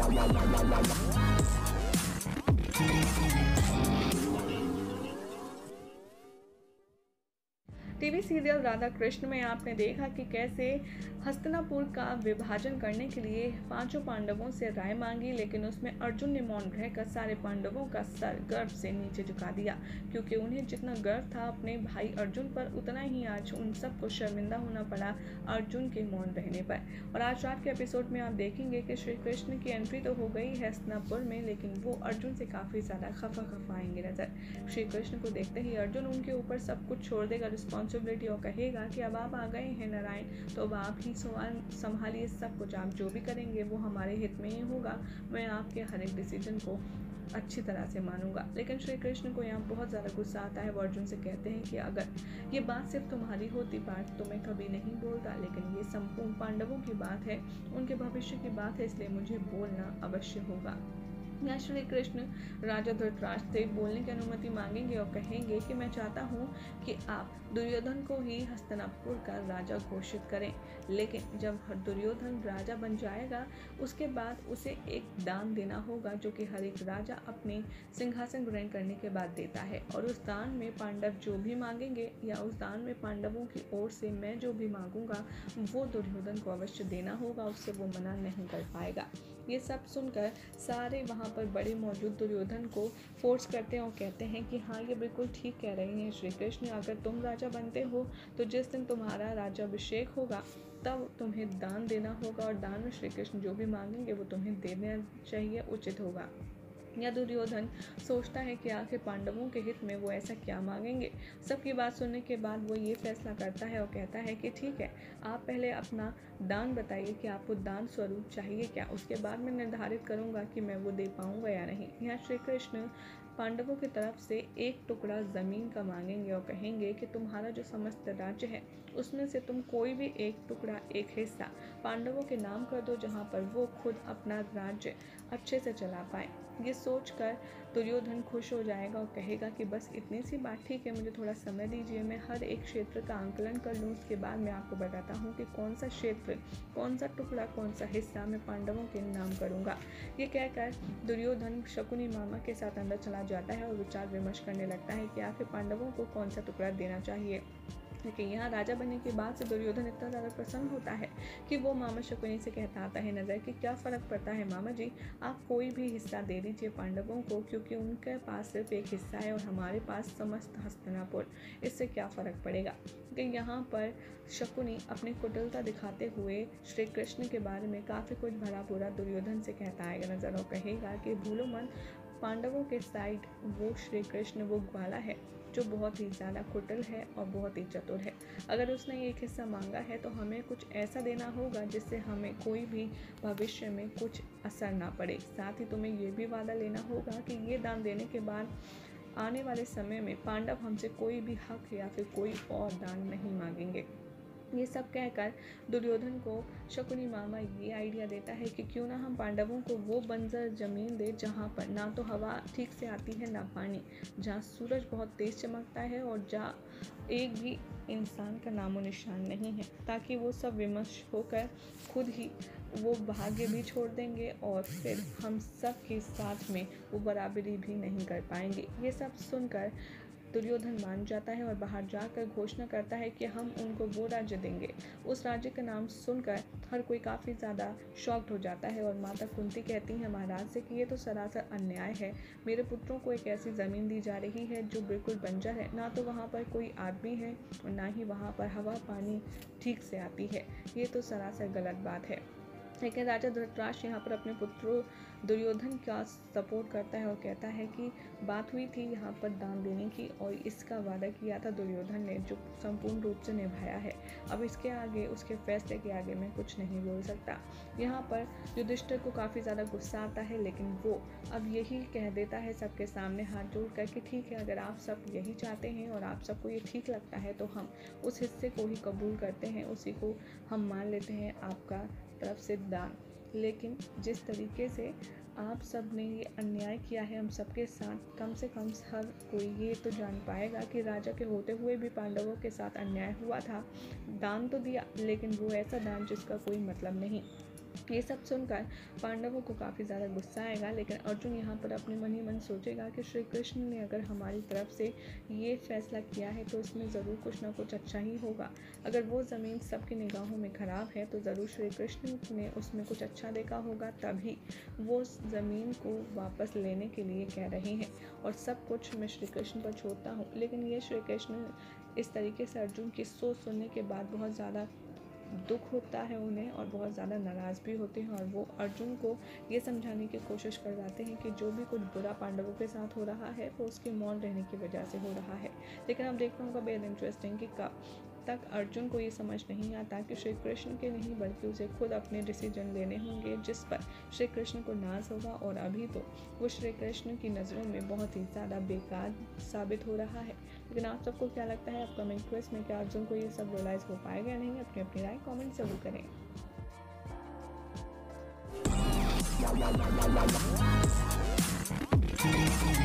TV serial Radha Krishna में आपने देखा कि कैसे हस्तिनापुर का विभाजन करने के लिए पांचों पांडवों से राय मांगी, लेकिन उसमें अर्जुन ने मौन रहकर सारे पांडवों का सर गर्व से नीचे झुका दिया, क्योंकि उन्हें जितना गर्व था अपने भाई अर्जुन पर, उतना ही आज उन सबको शर्मिंदा होना पड़ा अर्जुन के मौन रहने पर। और आज रात के एपिसोड में आप देखेंगे कि श्री कृष्ण की एंट्री तो हो गई है हस्तिनापुर में, लेकिन वो अर्जुन से काफ़ी ज़्यादा खफा आएंगे नजर। श्री कृष्ण को देखते ही अर्जुन उनके ऊपर सब कुछ छोड़ देगा रिस्पॉन्सिबिलिटी, और कहेगा कि अब आप आ गए हैं नारायण, तो अब आप ही संभालिए सब कुछ, आप जो भी करेंगे वो हमारे हित में ही होगा, मैं आपके हर एक डिसीजन को अच्छी तरह से मानूंगा। लेकिन श्री कृष्ण को यहाँ बहुत ज़्यादा गुस्सा आता है। वो अर्जुन से कहते हैं कि अगर ये बात सिर्फ तुम्हारी होती बात तो मैं कभी नहीं बोलता, लेकिन ये संपूर्ण पांडवों की बात है, उनके भविष्य की बात है, इसलिए मुझे बोलना अवश्य होगा। यहाँ श्री कृष्ण राजा धृतराष्ट्र से बोलने की अनुमति मांगेंगे और कहेंगे कि मैं चाहता हूँ कि आप दुर्योधन को ही हस्तिनापुर का राजा घोषित करें, लेकिन जब दुर्योधन राजा बन जाएगा उसके बाद उसे एक दान देना होगा, जो कि हर एक राजा अपने सिंहासन ग्रहण करने के बाद देता है, और उस दान में पांडव जो भी मांगेंगे या उस दान में पांडवों की ओर से मैं जो भी मांगूंगा वो दुर्योधन को अवश्य देना होगा, उससे वो मना नहीं कर पाएगा। ये सब सुनकर सारे वहाँ पर बड़े मौजूद दुर्योधन को फोर्स करते हैं और कहते हैं कि हाँ ये बिल्कुल ठीक कह रही हैं श्री कृष्ण, अगर तुम राजा बनते हो तो जिस दिन तुम्हारा राज्याभिषेक होगा तब तुम्हें दान देना होगा, और दान में श्री कृष्ण जो भी मांगेंगे वो तुम्हें देना चाहिए, उचित होगा। या दुर्योधन सोचता है कि आखिर पांडवों के हित में वो ऐसा क्या मांगेंगे। सबकी बात सुनने के बाद वो ये फैसला करता है और कहता है कि ठीक है, आप पहले अपना दान बताइए कि आपको दान स्वरूप चाहिए क्या, उसके बाद मैं निर्धारित करूंगा कि मैं वो दे पाऊंगा या नहीं। यहाँ श्री कृष्ण पांडवों की तरफ से एक टुकड़ा ज़मीन का मांगेंगे और कहेंगे कि तुम्हारा जो समस्त राज्य है उसमें से तुम कोई भी एक टुकड़ा, एक हिस्सा पांडवों के नाम कर दो, जहाँ पर वो खुद अपना राज्य अच्छे से चला पाए। ये सोचकर दुर्योधन खुश हो जाएगा और कहेगा कि बस इतनी सी बात, ठीक है, मुझे थोड़ा समय दीजिए, मैं हर एक क्षेत्र का आंकलन कर लूँ, उसके बाद मैं आपको बताता हूँ कि कौन सा क्षेत्र, कौन सा टुकड़ा, कौन सा हिस्सा मैं पांडवों के नाम करूँगा। ये कहकर दुर्योधन शकुनी मामा के साथ अंदर चला जाता है और विचार विमर्श करने लगता है कि आखिर पांडवों को कौन सा टुकड़ा देना चाहिए। लेकिन यहाँ राजा बनने के बाद से दुर्योधन इतना ज़्यादा प्रसन्न होता है कि वो मामा शकुनी से कहता आता है नज़र कि क्या फ़र्क पड़ता है मामा जी, आप कोई भी हिस्सा दे दीजिए पांडवों को, क्योंकि उनके पास सिर्फ एक हिस्सा है और हमारे पास समस्त हस्तिनापुर, इससे क्या फ़र्क पड़ेगा। लेकिन यहाँ पर शकुनी अपनी कुटिलता दिखाते हुए श्री कृष्ण के बारे में काफ़ी कुछ भला बुरा दुर्योधन से कहता आएगा नज़र और कहेगा कि भूलो मत, पांडवों के साइड वो श्री कृष्ण वो ग्वाला है जो बहुत ही ज़्यादा कुटिल है और बहुत ही चतुर है। अगर उसने एक हिस्सा मांगा है तो हमें कुछ ऐसा देना होगा जिससे हमें कोई भी भविष्य में कुछ असर ना पड़े। साथ ही तुम्हें ये भी वादा लेना होगा कि ये दान देने के बाद आने वाले समय में पांडव हमसे कोई भी हक या फिर कोई और दान नहीं मांगेंगे। ये सब कहकर दुर्योधन को शकुनी मामा ये आइडिया देता है कि क्यों ना हम पांडवों को वो बंजर ज़मीन दे जहाँ पर ना तो हवा ठीक से आती है ना पानी, जहाँ सूरज बहुत तेज़ चमकता है और जहाँ एक भी इंसान का नामो निशान नहीं है, ताकि वो सब विमर्श होकर खुद ही वो भाग्य भी छोड़ देंगे और फिर हम सब के साथ में वो बराबरी भी नहीं कर पाएंगे। ये सब सुनकर दुर्योधन मान जाता है और बाहर जाकर घोषणा करता है कि हम उनको वो राज्य देंगे। उस राज्य का नाम सुनकर हर कोई काफ़ी ज़्यादा शॉक्ड हो जाता है और माता कुंती कहती हैं महाराज से कि ये तो सरासर अन्याय है, मेरे पुत्रों को एक ऐसी ज़मीन दी जा रही है जो बिल्कुल बंजर है, ना तो वहाँ पर कोई आदमी है और ना ही वहाँ पर हवा पानी ठीक से आती है, ये तो सरासर गलत बात है। लेकिन राजा धृतराष्ट्र यहाँ पर अपने पुत्रों दुर्योधन का सपोर्ट करता है और कहता है कि बात हुई थी यहाँ पर दान देने की और इसका वादा किया था दुर्योधन ने, जो संपूर्ण रूप से निभाया है। अब इसके आगे, उसके फैसले के आगे मैं कुछ नहीं बोल सकता। यहाँ पर युधिष्ठिर को काफ़ी ज़्यादा गुस्सा आता है, लेकिन वो अब यही कह देता है सबके सामने हाथ जोड़ कर कि ठीक है, अगर आप सब यही चाहते हैं और आप सबको ये ठीक लगता है तो हम उस हिस्से को ही कबूल करते हैं, उसी को हम मान लेते हैं आपका तरफ से दान। लेकिन जिस तरीके से आप सब ने ये अन्याय किया है हम सबके साथ, कम से कम हर कोई ये तो जान पाएगा कि राजा के होते हुए भी पांडवों के साथ अन्याय हुआ था। दान तो दिया, लेकिन वो ऐसा दान जिसका कोई मतलब नहीं। ये सब सुनकर पांडवों को काफ़ी ज़्यादा गुस्सा आएगा, लेकिन अर्जुन यहाँ पर अपने मन ही मन सोचेगा कि श्री कृष्ण ने अगर हमारी तरफ से ये फैसला किया है तो इसमें ज़रूर कुछ ना कुछ अच्छा ही होगा। अगर वो ज़मीन सबकी निगाहों में ख़राब है तो ज़रूर श्री कृष्ण ने उसमें कुछ अच्छा देखा होगा, तभी वो उस ज़मीन को वापस लेने के लिए कह रहे हैं और सब कुछ मैं श्री कृष्ण पर छोड़ता हूँ। लेकिन ये श्री कृष्ण इस तरीके से अर्जुन की सोच सुनने के बाद बहुत ज़्यादा दुख होता है उन्हें और बहुत ज़्यादा नाराज़ भी होते हैं और वो अर्जुन को ये समझाने की कोशिश करवाते हैं कि जो भी कुछ बुरा पांडवों के साथ हो रहा है वो उसके मौन रहने की वजह से हो रहा है। लेकिन अब देखना होगा बेहद इंटरेस्टिंग कि कब तक अर्जुन को ये समझ नहीं आता कि श्री कृष्ण के नहीं बल्कि उसे खुद अपने डिसीजन लेने होंगे, जिस पर श्री कृष्ण को नाज होगा और अभी तो वो श्री कृष्ण की नज़रों में बहुत ही ज़्यादा बेकार साबित हो रहा है। लेकिन आप सबको क्या लगता है अपकमिंग ट्विस्ट में, क्या अर्जुन को ये सब रियलाइज़ हो पाएगा या नहीं? अपनी अपनी राय कमेंट ज़रूर करें।